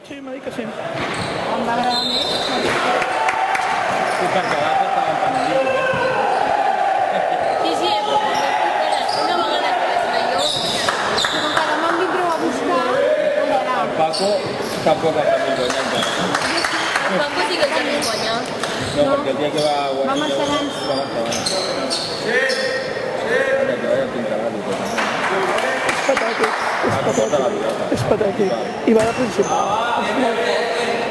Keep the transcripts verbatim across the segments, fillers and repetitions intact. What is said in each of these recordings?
Sí, m'ha dit que sí. Em va agradar més. Sí, perquè l'altre estava en Panadillo, eh? Sí, sí, però com que una vegada que vaig anar jo, com que demà em vindreu a buscar, allà. El Paco tampoc ha sabut guanyar encara. El Paco sí que ja m'he guanyat. No, perquè el dia que va guanyar... Va marxar abans. Va marxar abans. Sí, sí. Mira, que vaya pintarà. És patètic. És patètic. És patètic. I va de principal. És molt fort.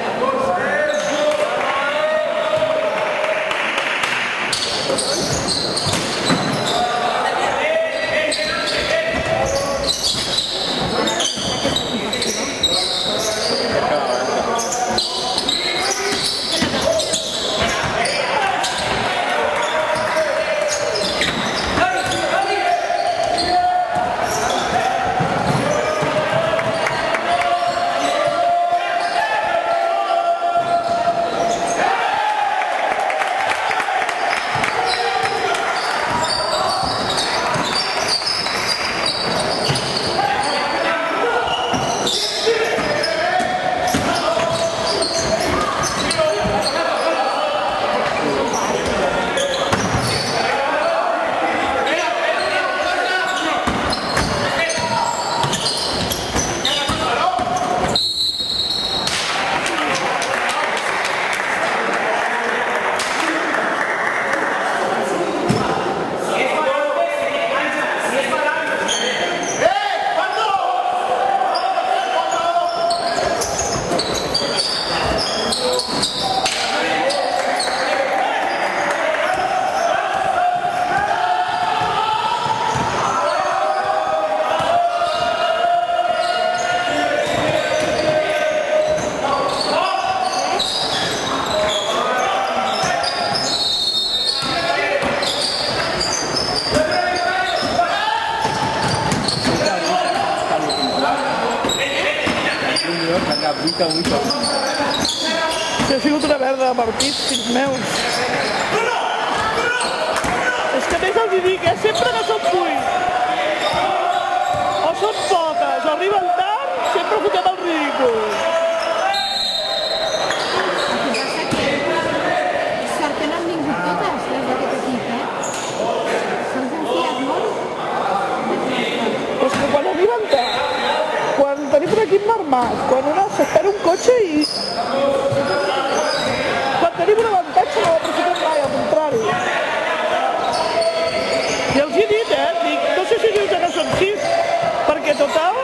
Si ha sigut una merda de partit, fills meus. És que més els hi dic, eh? Sempre que són vuit o són poques o arriben tard, sempre fotem el ridícul. El que passa que és cert que no han vingut totes les d'aquest equip, eh? S'han confiat molt. Però és que quan arriben tard, quan tenim un equip normal, quan una s'espera un cotxe i... Quan tenim un avantatge no l'aprofitem mai, al contrari. I els he dit, eh? Dic, no sé si dius que no són sis, perquè total...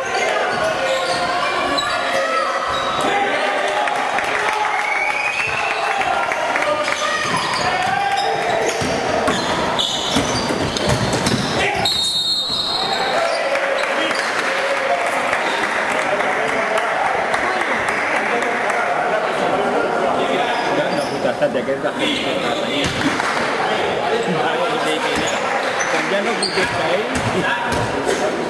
D'aquest de fet que va tenir. Quan ja no contesta ell...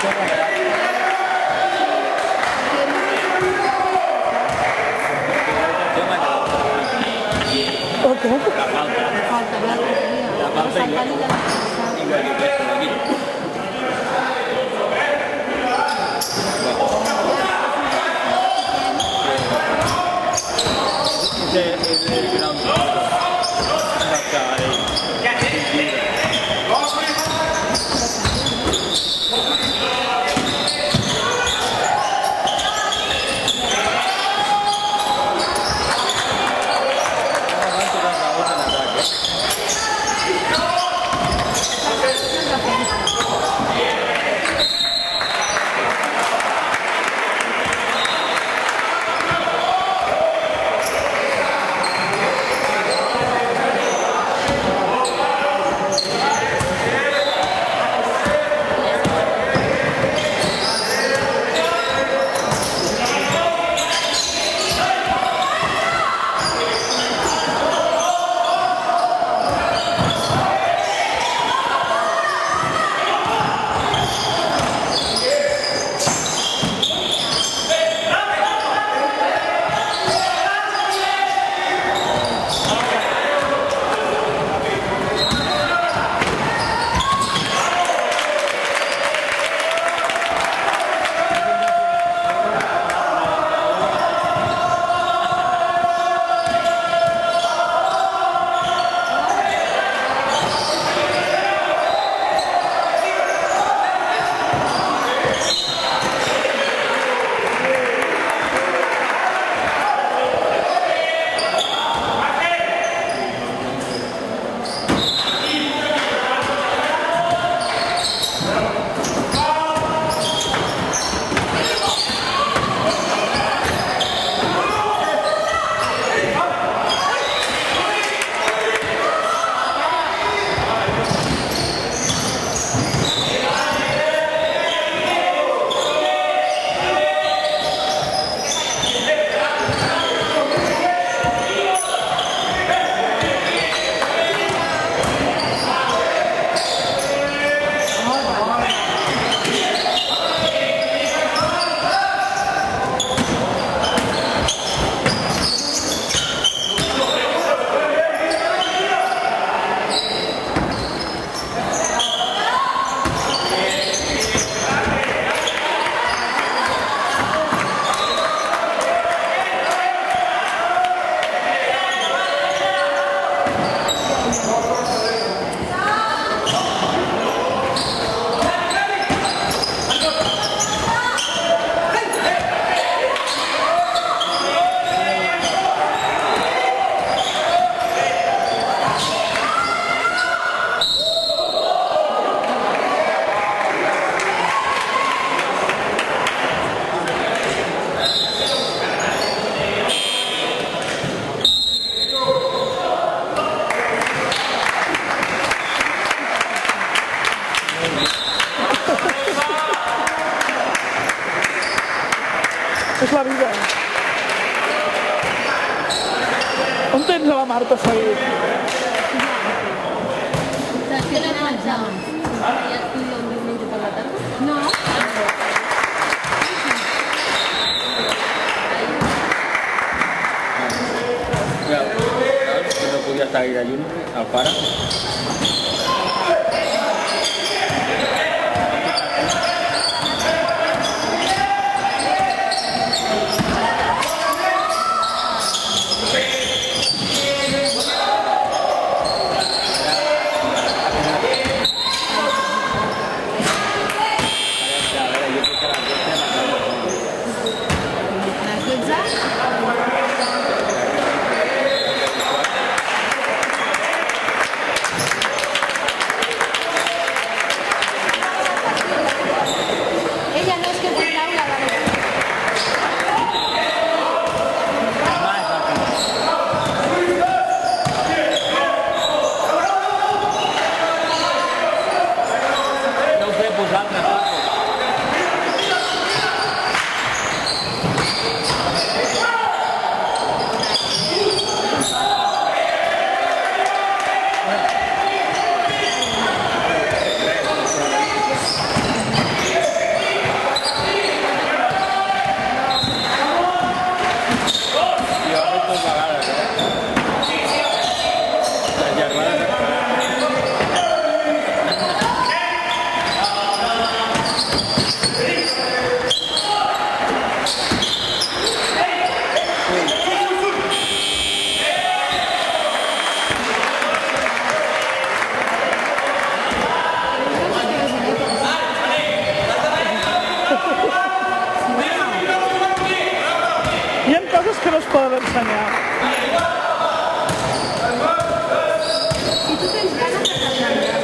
Oke. La falta. Falta, ¿verdad? La falta y Sacarle luego- la falta. Igual que esto de aquí. Ese es el ground. Hasta ahí. És la vida. On tens a la Marta seguit? Saps que no menjar? Ja tu el diumenge per la tarda? No. Claro, claro, que no podía estar ahí de ayuno al para. A les dotze? poden ensenyar. Si tu tens ganes de cantar-te,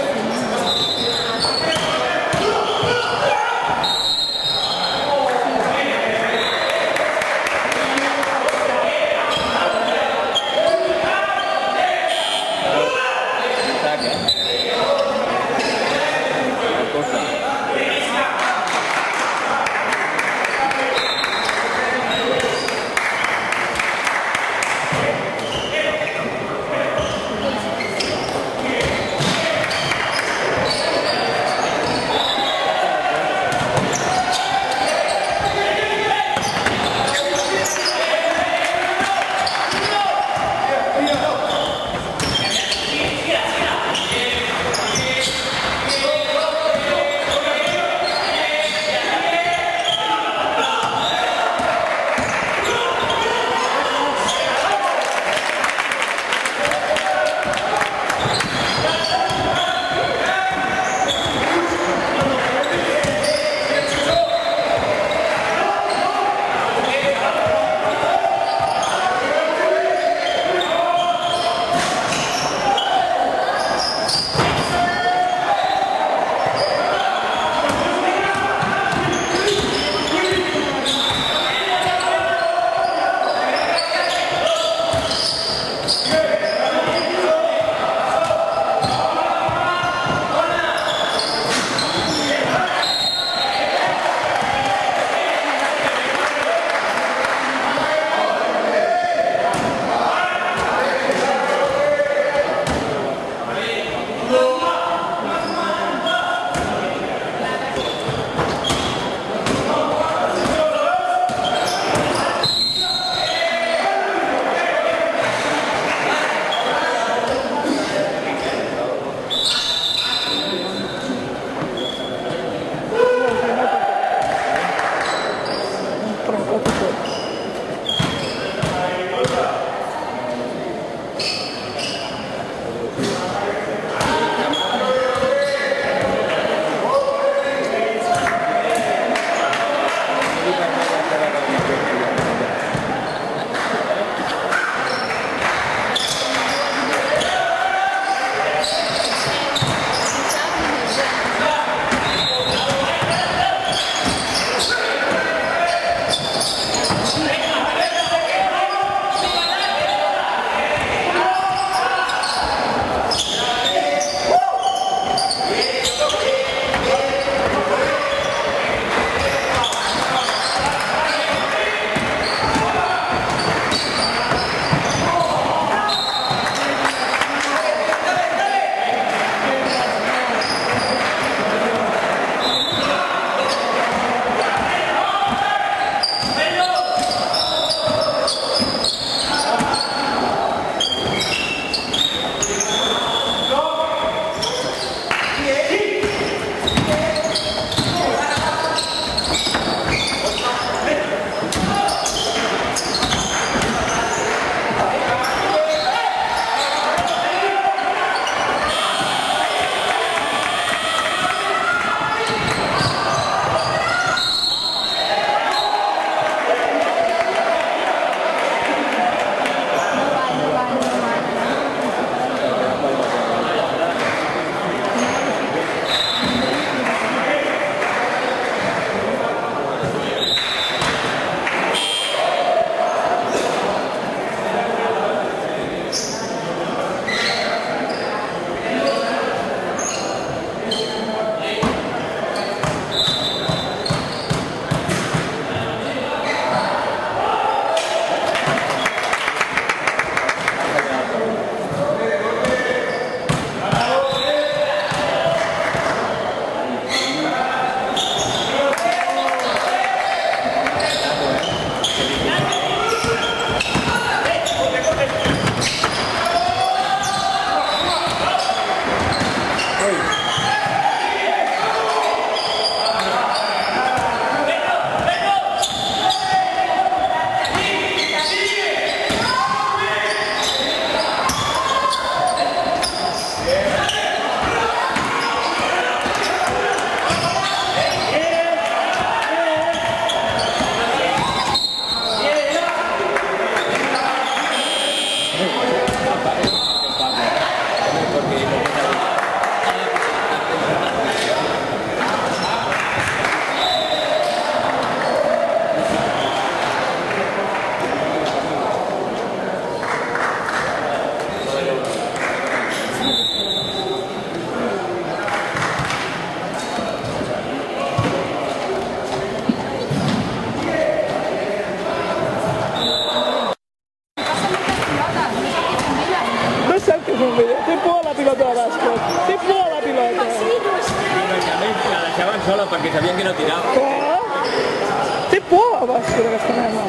que no tirava. Oh! Té por a bàsquet aquesta nena.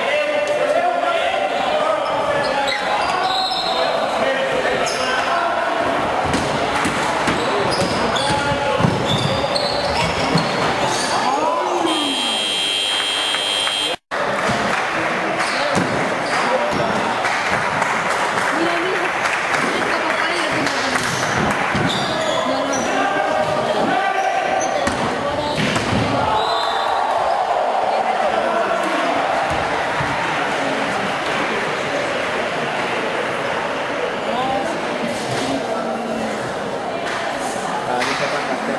Mira, mira. Esta papaya tiene no, no, Tadi saya pakai.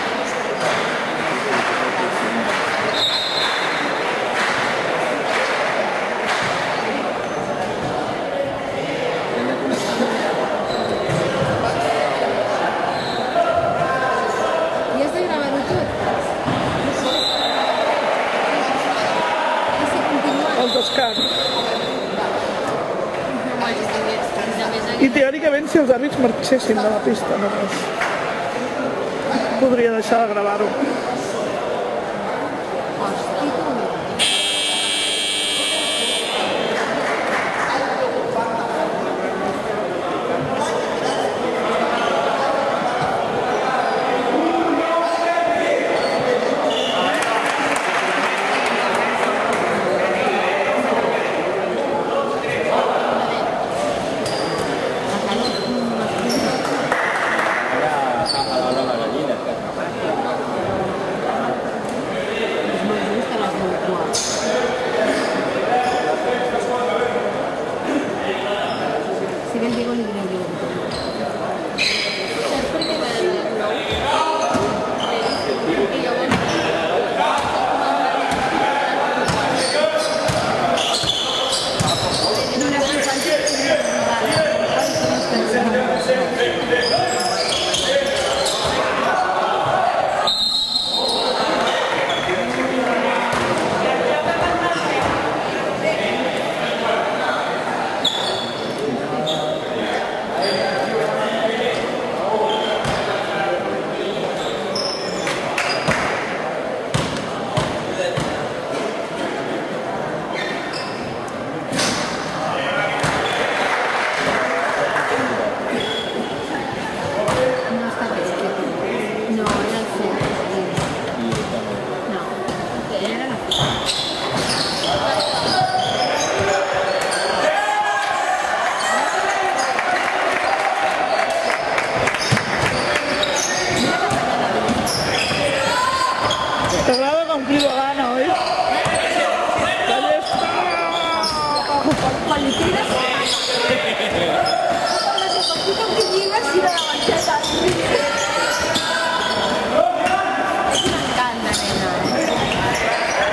ja està gravant tot. I si continua? El descans. No, és que més I teòricament, si els àrbits marxessin de la pista, només podria deixar de gravar-ho. Hosti, tu. A la hora de la gallina. És molt just a la seva cua. Si ben digo, li diré jo. Saps per què m'ha de dir prou? I llavors... En una infància... No està bé, crec. No, era el centre. No, era la fiesta. T'agrada com crido l'Anna, oi? La llesta! Quan li crides... Necessito que lligues i de la banqueta. És un encant de nena, eh?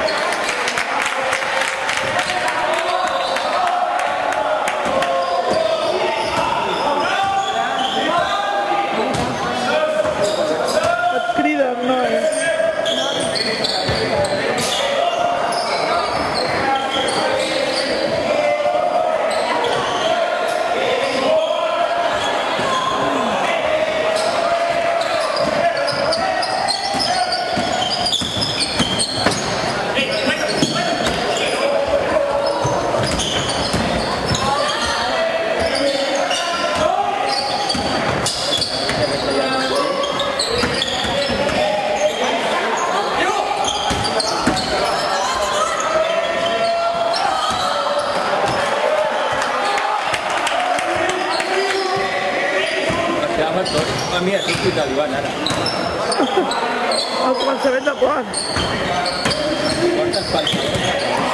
Et criden, noi. Ah, mira, tu ets talibán ara. Al començament de quan? Quantes faltes?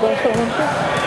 puede solamente.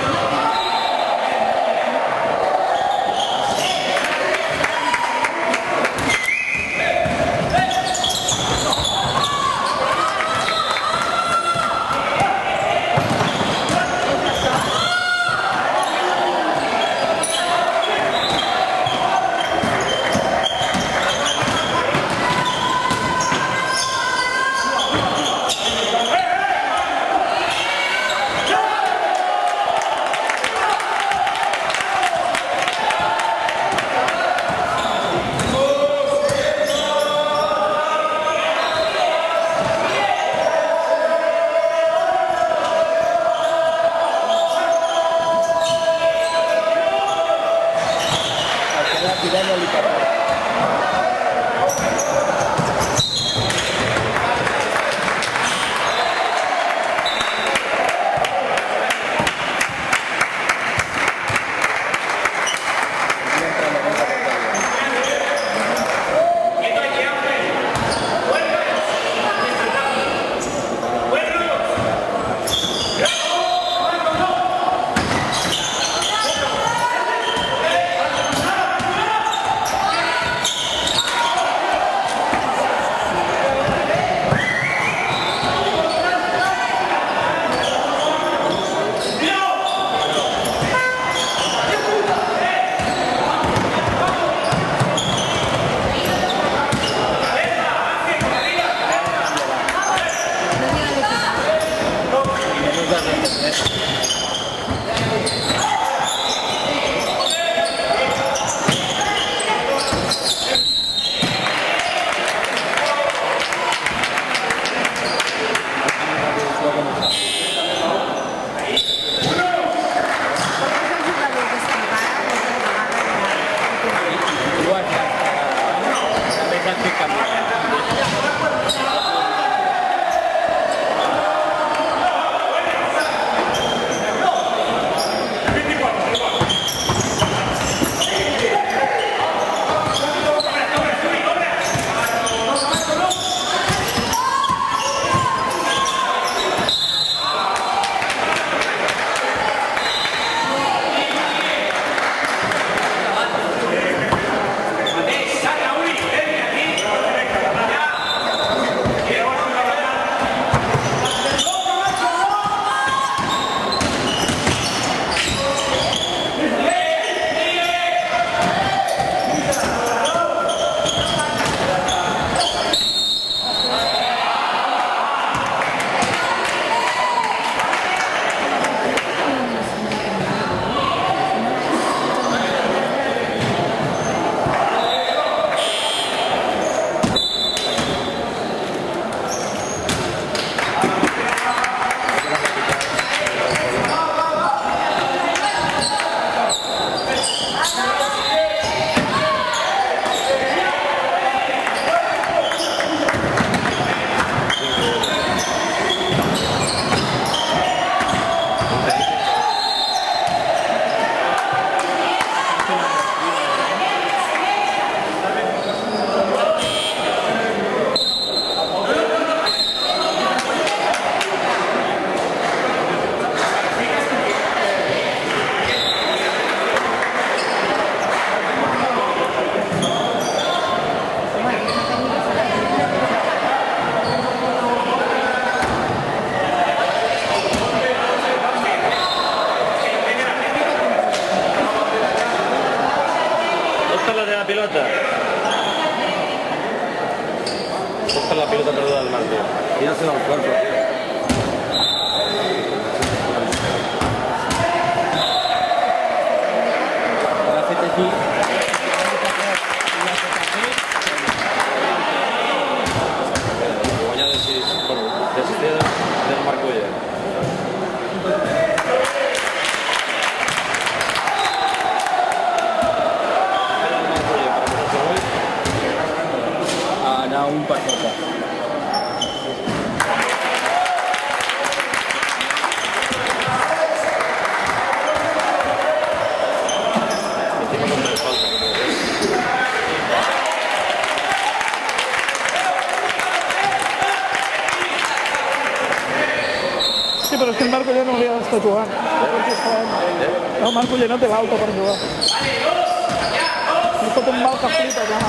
pelota. Busca la pelota perdida del marco. Y no se da un cuerpo, tío. Voy a decir, bueno, desistir del marco ya. Anar un per sota. està jugant. El Marc Uller no té l'auto per jugar. Li fot un mal que flipa, ja.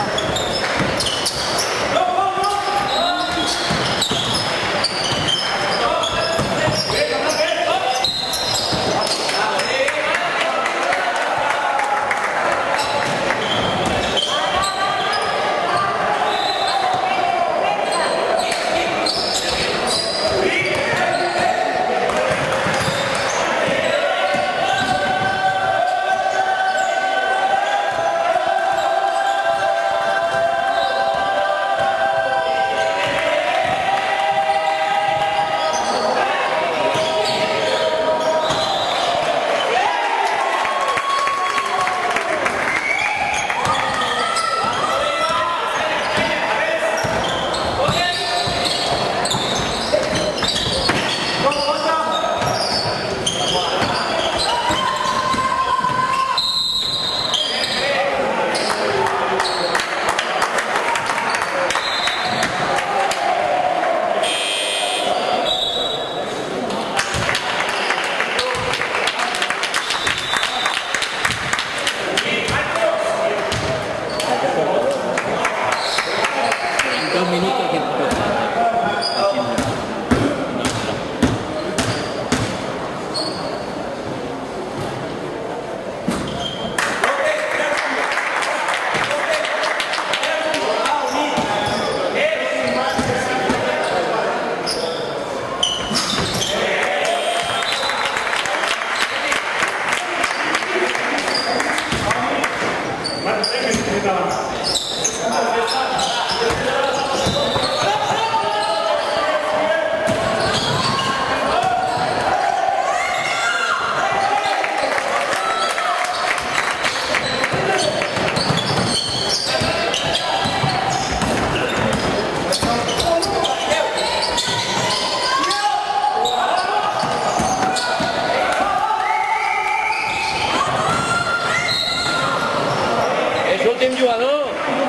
L'últim jugador!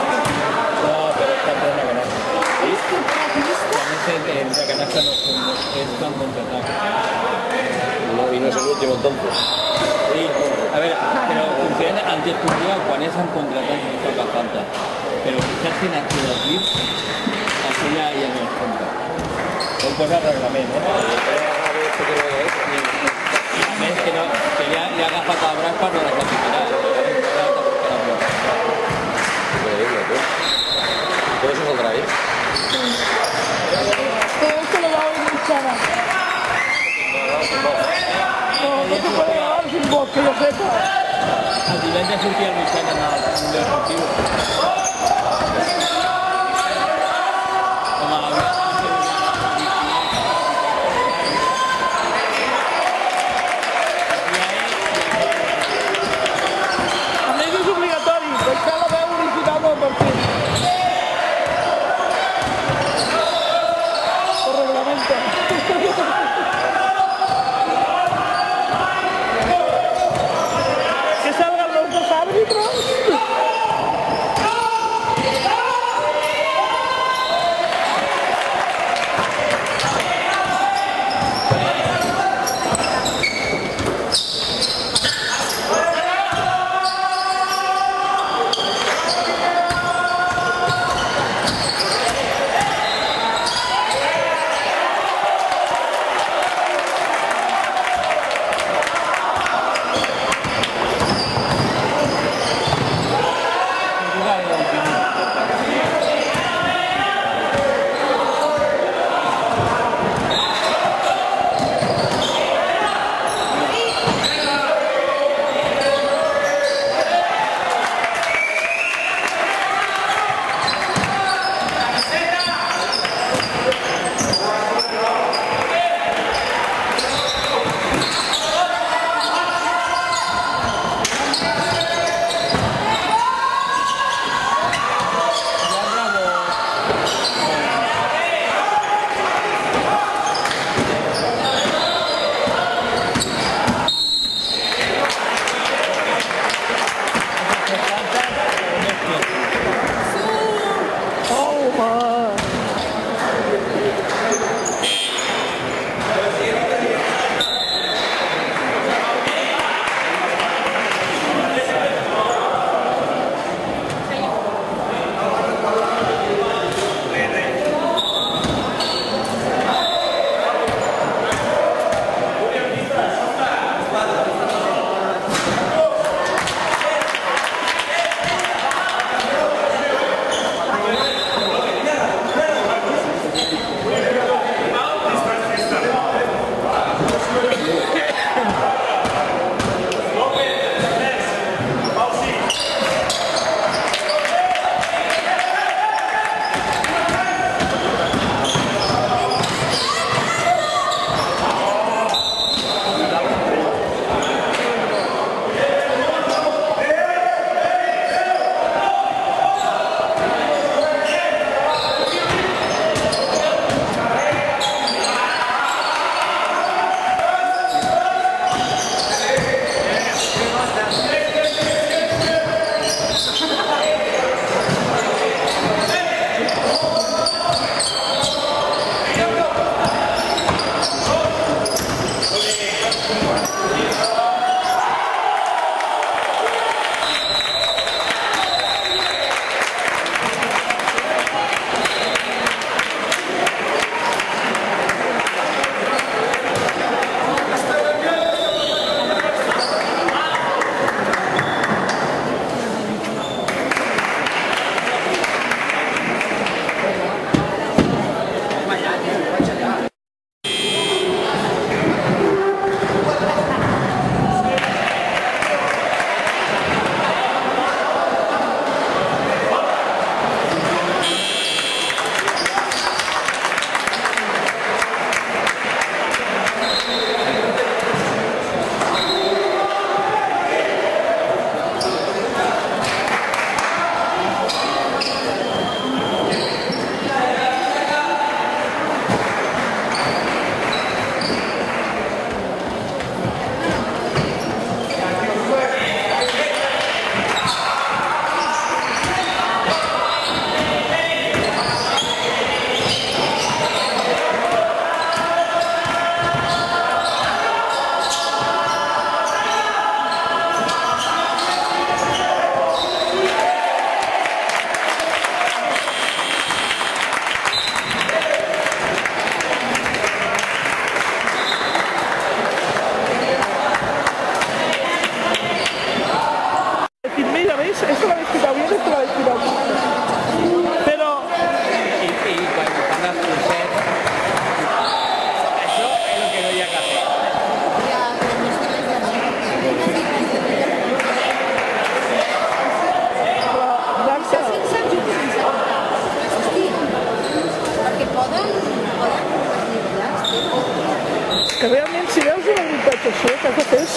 No, però està en plena canasta. Sí? En la canasta no es tan contraataque. No, y no es el último entonces. Sí, a ver, pero funciona antes tu día cuando es en contraataque no toca falta. Pero quizás en acción clips, así ya, ya no es contra. Son cosas de reglamento, ¿no? A més que, no, que ja li ha agafat el braç per no deixar tirar. Increíble, tú. ¿Todo eso saldrá ahí? Sí. Todo esto lo va a oír Luciana. No, no se puede grabar sin voz, que yo sepa. El divendres sortia el Luciana en el mundo deportiu. Com a... Que salgan los dos árbitros.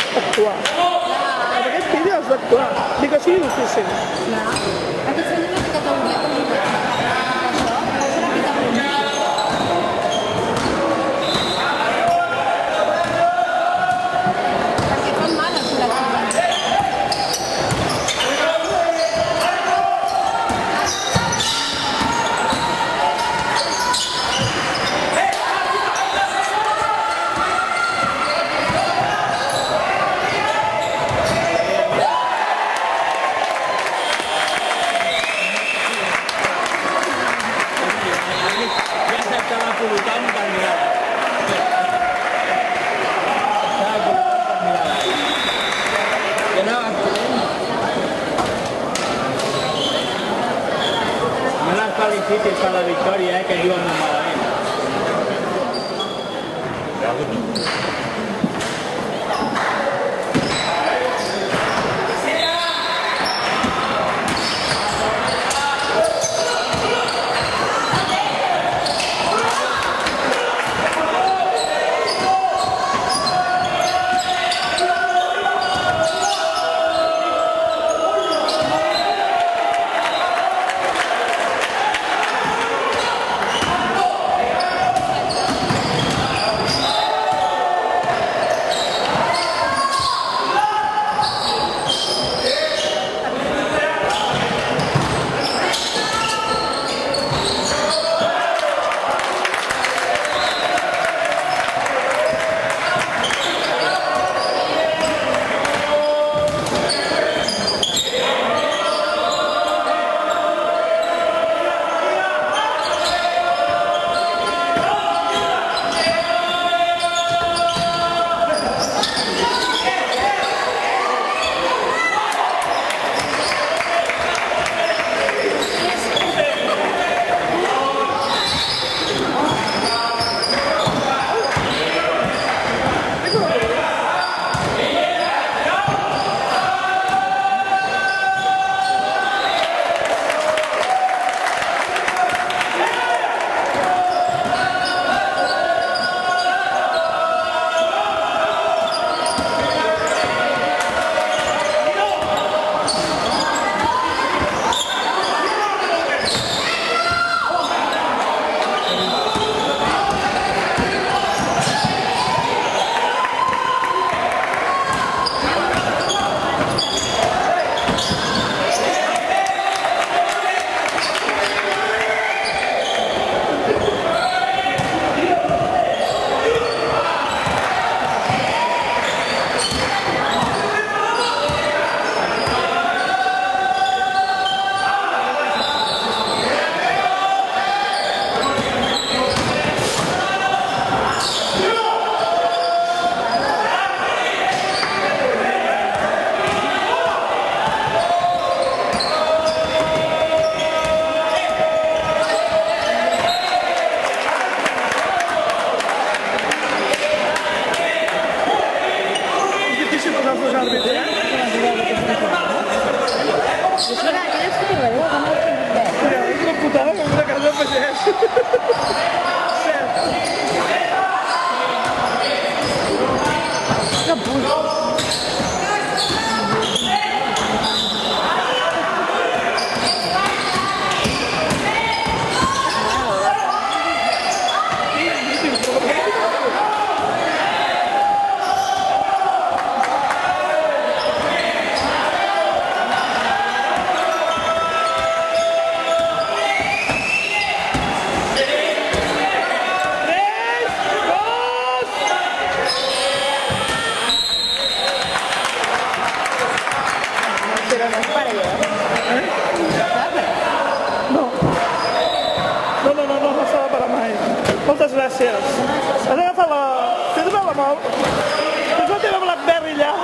actuar. En aquest vídeo has d'actuar. Ni que sigui difícil. Clar. Aquest senyor no té categoria com diu. Això, posa la categoria. Perquè fan mal els col·lectius. Felicitis per la victòria, eh, que diuen molt malament. Moltes gràcies. Has agafat la... Tens la mà... Tens la teva Blackberry allà?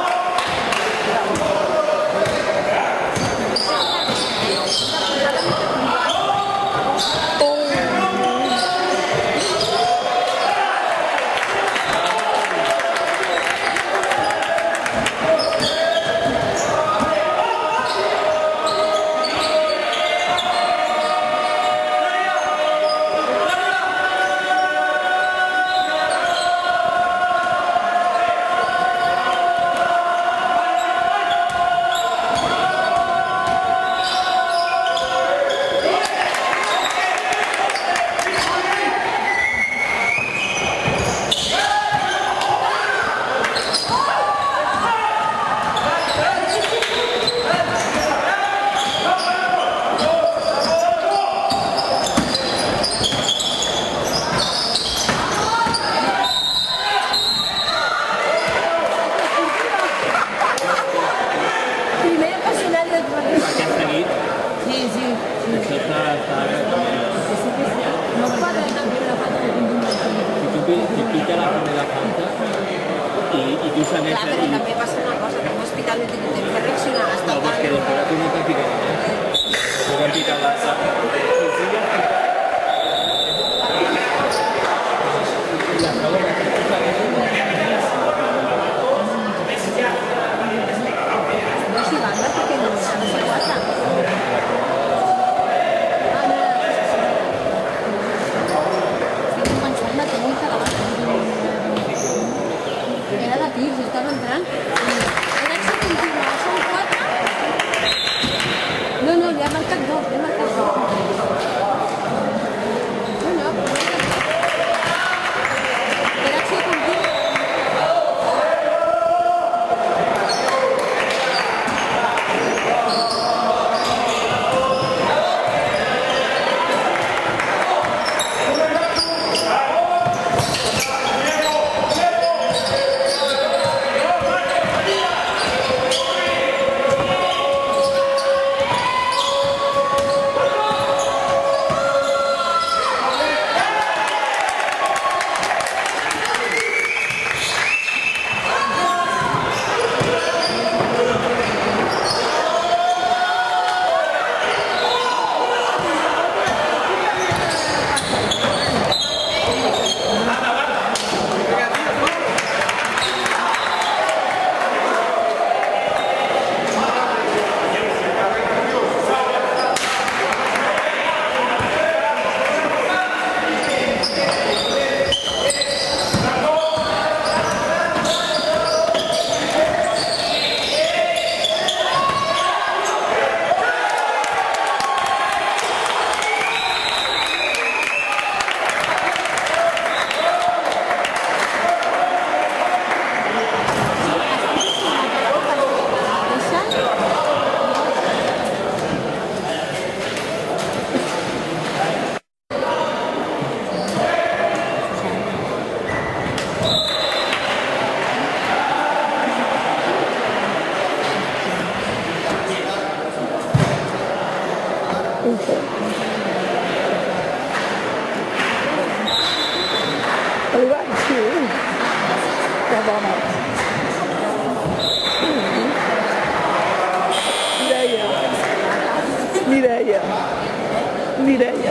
igual, de que reaccionar hasta No, pues que después la tiene que picar. Después han picado la... no si banda porque no se guarda. Ah, no. Tiene un manchón la técnica la banda. Era d'aquí, s'estava entrant. Era que se continua, són quatre. No, no, li ha marcat dos, li ha marcat dos. No, no, però era que se continua. Arribat, sí. Que bona. Mireia. Mireia. Mireia.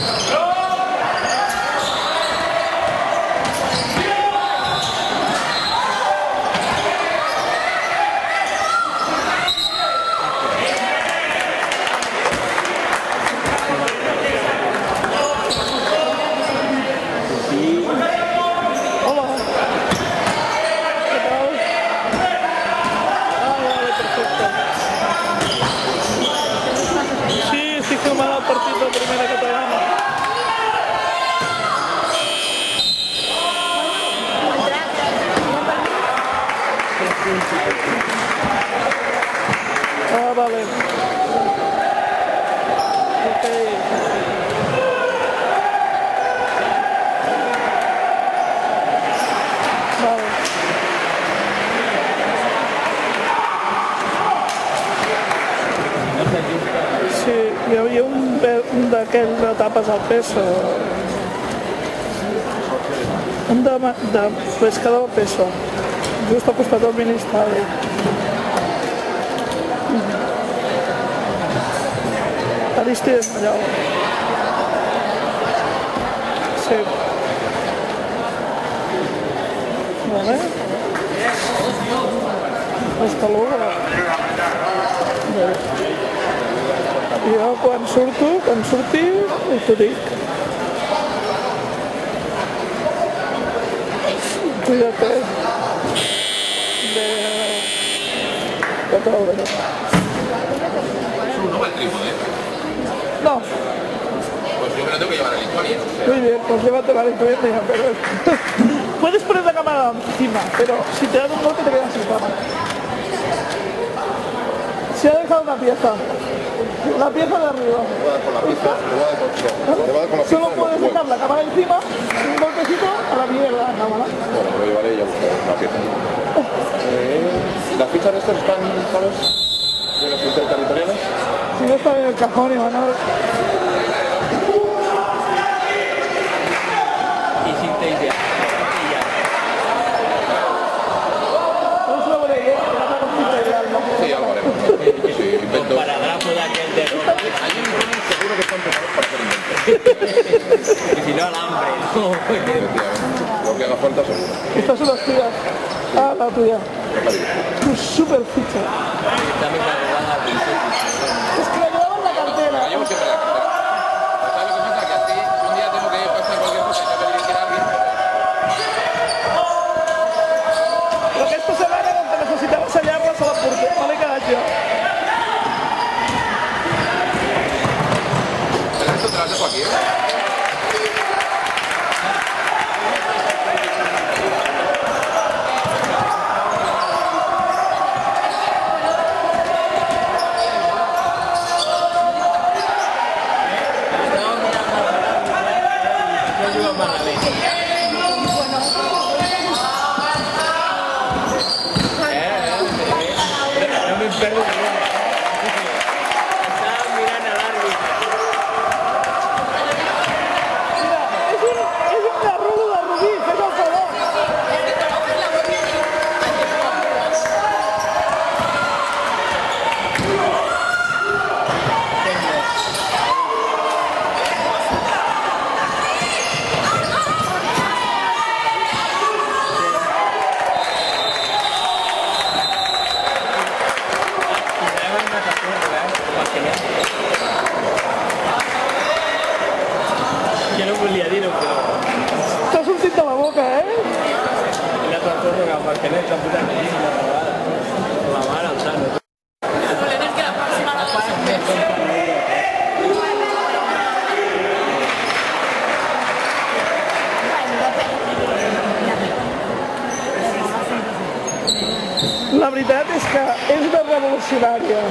Ah, vale. Ok. Vale. Sí, hi havia un, un d'aquells de tapes al peso. Un de, de pescador peso. Just al costat del ministeri. Aristide Mallol. Sí. Vale. Hasta luego. Jo quan surto, quan surti, t'ho dic. Cuídate. De... de todo. ¿Su no va el trípode? No. Pues yo me lo tengo que llevar a Lituania. Muy bien, pues llévatela a Lituania, pero... Puedes poner la cámara encima, pero si te dan un golpe te quedas sin cámara. Se ha dejado una pieza. La pieza de arriba. Te voy a dar con la pieza, te voy a dar con, no, te voy a dar con la pieza. Solo puedes dejar la cámara encima, un golpecito a la mierda la cámara. Bueno, me lo llevaré y ya buscaré la pieza. Eh, ¿Las fichas estas están, sabes, de las interterritoriales? Si no está en el cajón, Imanol. Y sin te idea. No es una buena idea, que no te cosita ideal, ¿no? Sí, algo haremos. Sí, invento. Paragrafo de aquel de ropa. Hay un seguro que están preparados para hacer inventos. Y si no, alambre. No, Efectivamente. Lo que haga falta seguro. Estas son las tuyas. Ah, la tuya. Es la vida. Tu super ficha. también la robada al principio. Es que la llevaba en la cartera. La llevo siempre en la cartera. ¿Sabes lo que pasa? Que así un día tengo que pasar cualquier cosa y tengo que dirigir a alguien. Lo que esta semana no te necesitaba enseñarla solo porque no le queda yo. El resto te las dejo aquí, ¿eh? No me perdí. Estaba mirando al árbitro. Mira, es un, es un garrulo de rubí, que es el color. Yo no volia dir-ho, però T'ha sortit de la boca, eh? la torno que perquè no està posant allí la trobada. La mare, el sano. La veritat és que és una revolucionària.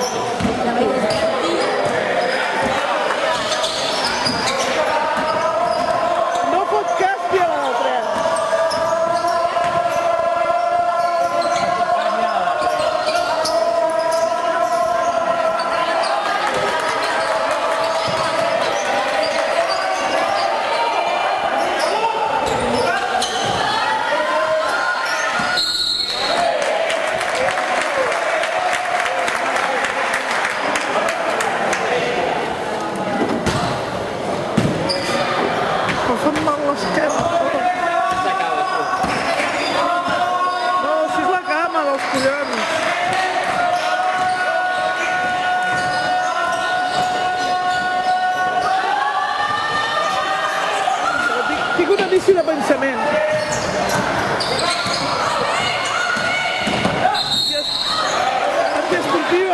No fot cas ni a la del tren. Exactament. Antiesportiva.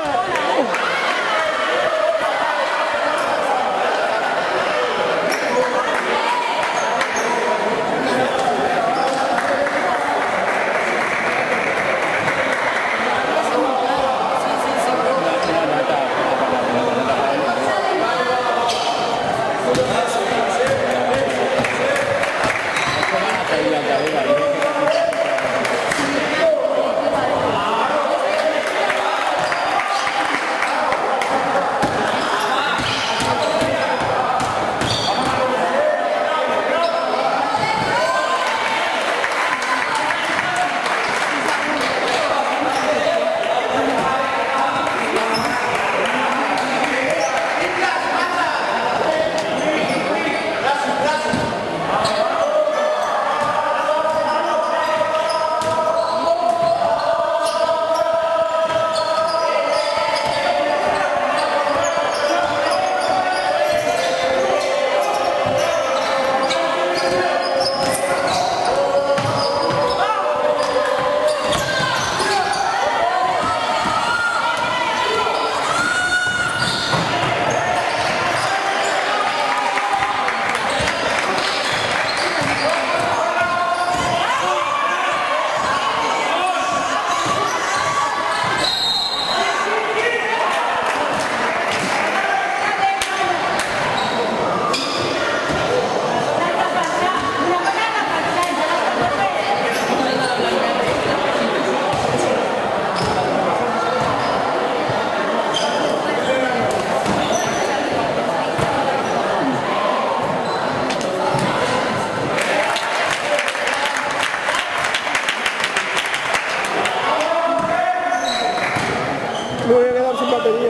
Me voy a quedar sin batería.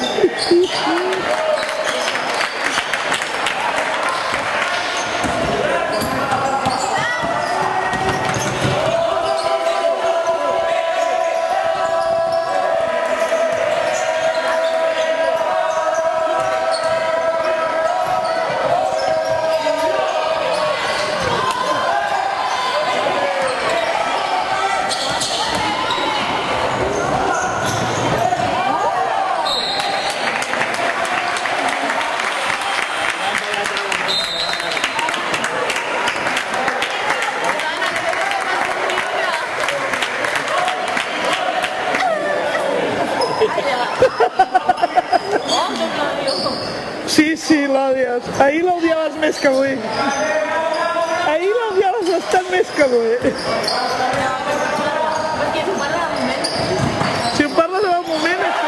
Sí, sí, l'odies. Ahir l'odiaves més que avui. Ahir l'odiaves bastant més que avui. Si em parles en el moment és que...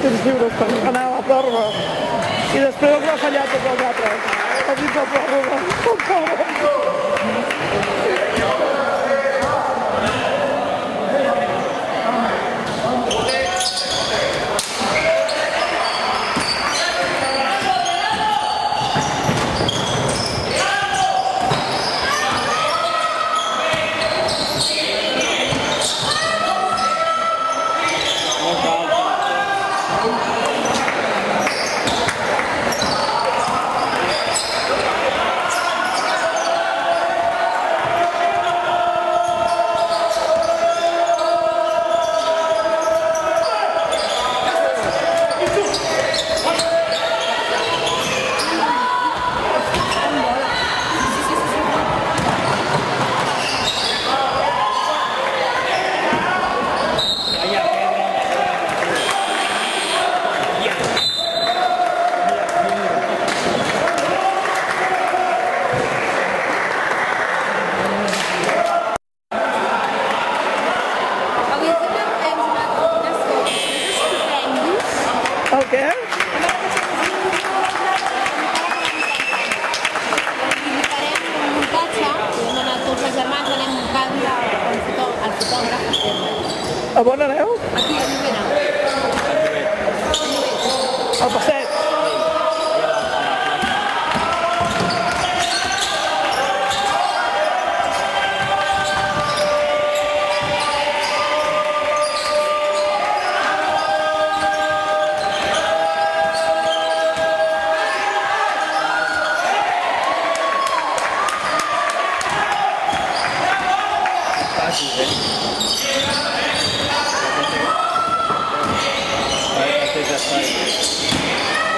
temps lliures per anar a la pròrroga. I després els va fallar tots els altres. Els dits de pròrroga. Com cabrons. El què? A on aneu? Aquí a Llobera. Al passeig. Parece que está ahí.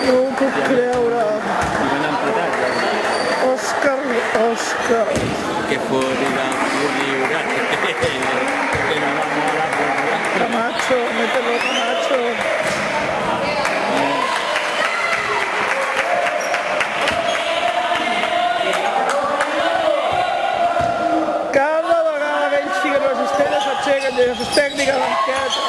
No ho puc creure. I van empatar, ja. Òscar, Òscar. Que foti la lliure. Que no va molt a la Camacho, mételo Camacho. Cada vegada que ells siguen resistents s'aixequen des de les tècniques banqueta.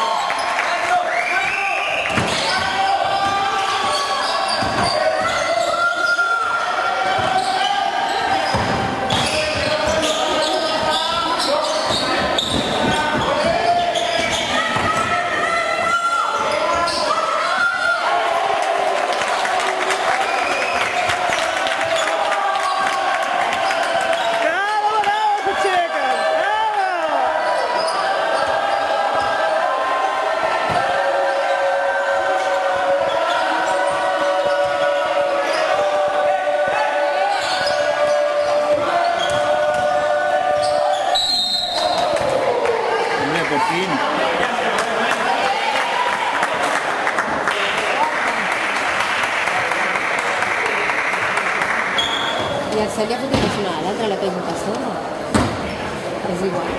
I el Cel ja ha fotut una a l'altra, la que hi ha sobre. És igual.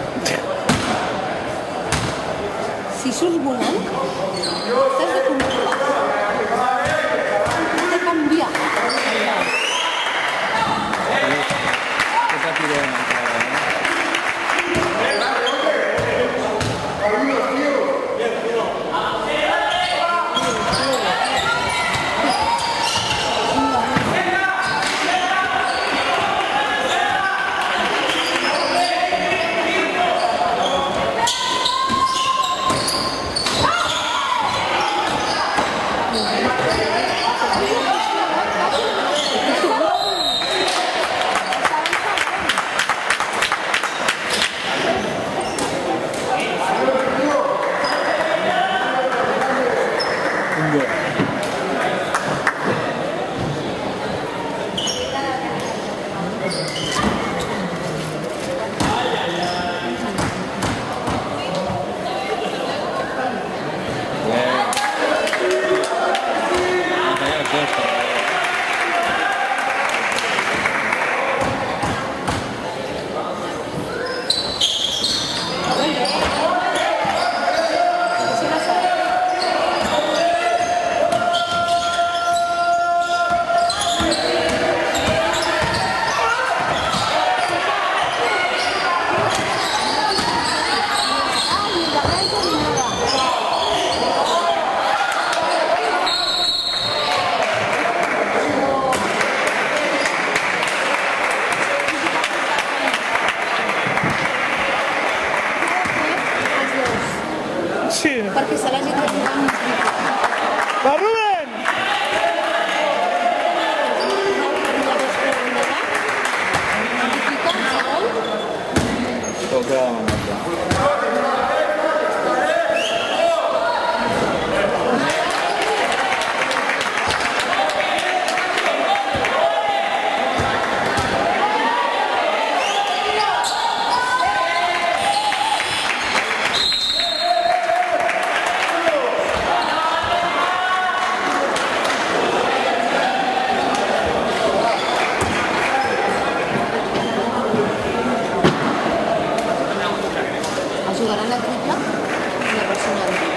Si surts volant, t'has de controlar. Has de canviar. Que patirem encara, eh? Sí. Perquè se l'hagi de jugar mig mica. Va, Rubén! Toca la maneta. Jugaran la triple i la persona de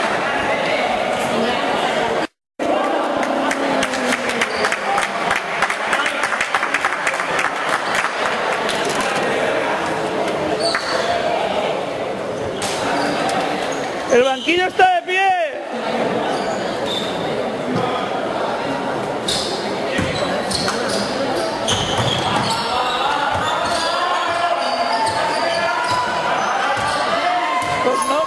El banquillo está de pie. Pues no.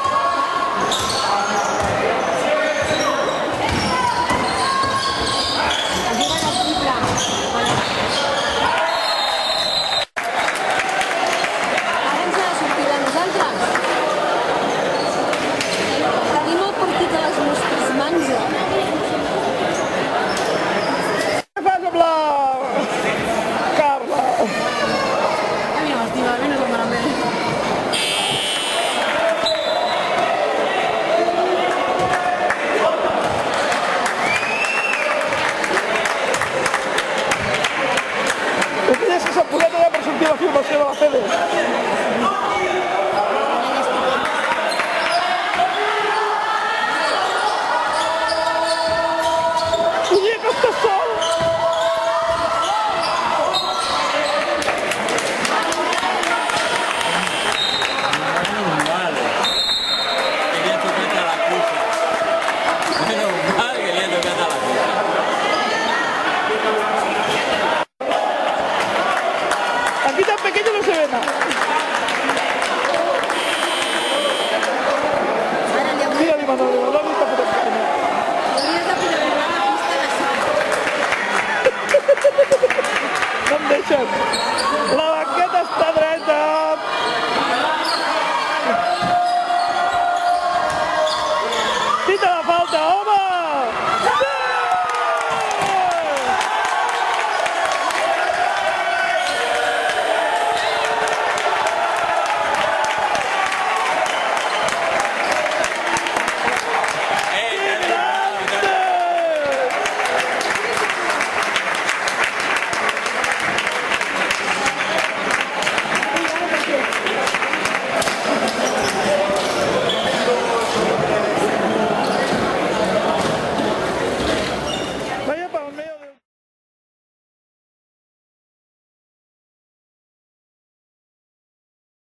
jugar la triple. Ara ens ha de sortir de nosaltres. Tenim el partit de les mosques. Muñeco està sol. Menos mal que li ha tocat a la cuixa. Menos mal que li ha tocat a la cuixa. Aquí tan pequeño no se ve nada. Ara li hauries Mira mi Manolo, Manolo està fotent carnet. hauries de poder veure la pista de sol. No em deixen. La banqueta està dreta. Fita la